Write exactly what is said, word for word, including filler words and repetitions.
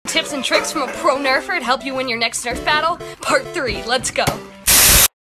Tips and tricks from a pro nerfer to help you win your next nerf battle? Part three, let's go.